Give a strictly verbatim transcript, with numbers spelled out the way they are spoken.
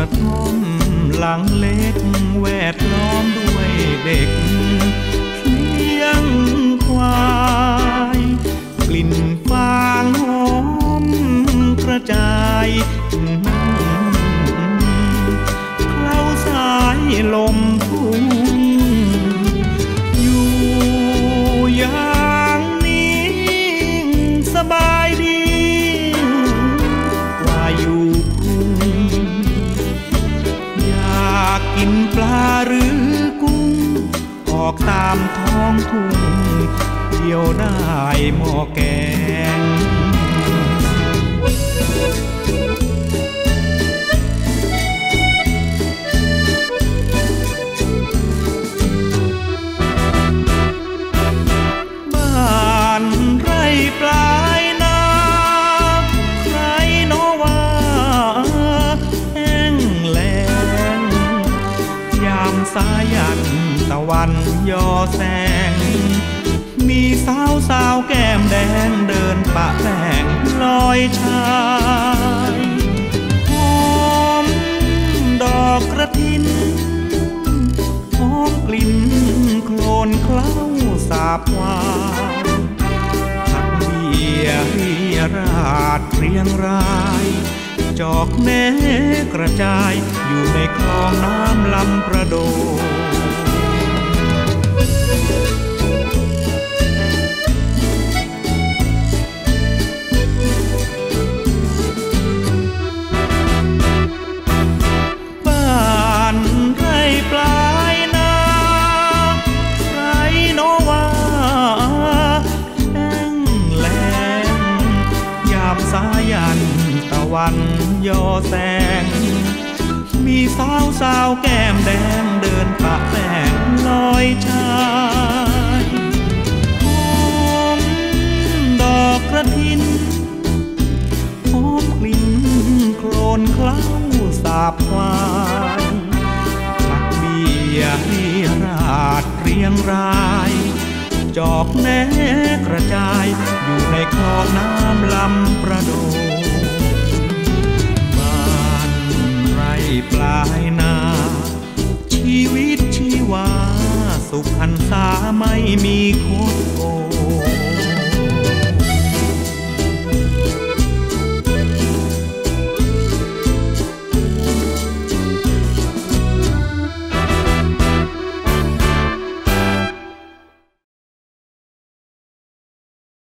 ระท่อมหลังเล็กแวดล้อมด้วยเด็กเลี้ยงควายกลิ่นฟางหอมกระจายเคล้าสายลมทุ่งอยู่อย่างนี้สบายดีกว่าอยู่คุ้งอยากกินปลาหรือกุ้งออกตามท้องทุ่งเที่ยวได้หม้อแกงบ้านไร่ปลายนาใครโนว่าแห้งแล้งยามสายันตะวันยอแสงมีสาวสาวแก้มแดงเดินปะแป้งลอยชายหอมดอกกระถินหอมกลิ่นโคลนเคล้าสาบหวานผักเบี้ยเรียราดเรียงรายจอกแหนกระจายอยู่ในคลองน้ำลำประโดสายันตะวันยอแสงมีสาวสาวแก้มแดงเดินปะแป้งลอยชายหอมดอกกระถินหอมกลิ่นโคลนเคล้าสาบหวานผักเบี้ยเรียราดเรียงรายจอกแหนกระจายอยู่ในคลองน้ำลำประโดบ้านไร่ปลายนาชีวิตชีวาสุขหันษาไม่มีคู่